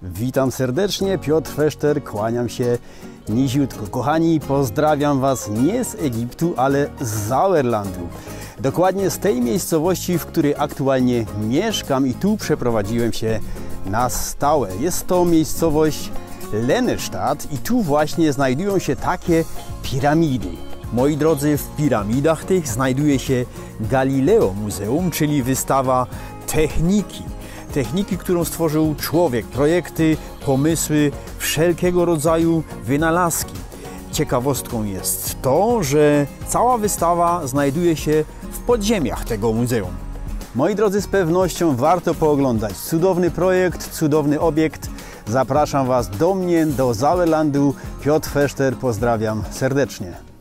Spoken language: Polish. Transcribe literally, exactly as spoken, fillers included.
Witam serdecznie, Piotr Feszter, kłaniam się niziutko. Kochani, pozdrawiam Was nie z Egiptu, ale z Sauerlandu. Dokładnie z tej miejscowości, w której aktualnie mieszkam i tu przeprowadziłem się na stałe. Jest to miejscowość Lennestadt i tu właśnie znajdują się takie piramidy. Moi drodzy, w piramidach tych znajduje się Galileo Muzeum, czyli wystawa techniki. Techniki, którą stworzył człowiek, projekty, pomysły, wszelkiego rodzaju wynalazki. Ciekawostką jest to, że cała wystawa znajduje się w podziemiach tego muzeum. Moi drodzy, z pewnością warto pooglądać. Cudowny projekt, cudowny obiekt. Zapraszam Was do mnie, do Sauerlandu. Piotr Feszter, pozdrawiam serdecznie.